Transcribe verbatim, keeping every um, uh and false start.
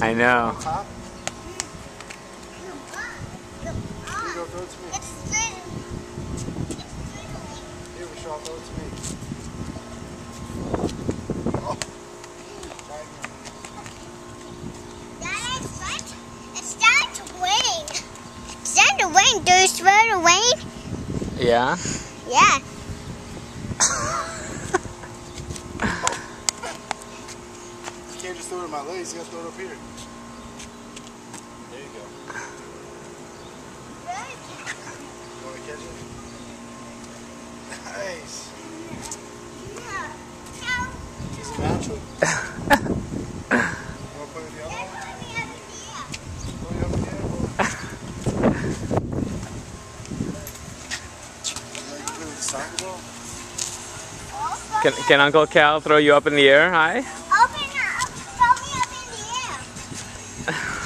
I know. Go throw it to me. It's thin. Here, Vishal, throw it to me. Oh. Dad, it's starting to rain. It's starting to rain. Do you smell the rain? Yeah? Yeah. You can't just throw it in my legs, you gotta throw it up here. There you go. You wanna catch it? Nice. It's natural. You wanna put it in the other one? Throw it up in the air, boy. Like you play with the soccer ball? Can, can Uncle Cal throw you up in the air? Hi? Open up. Throw me up in the air.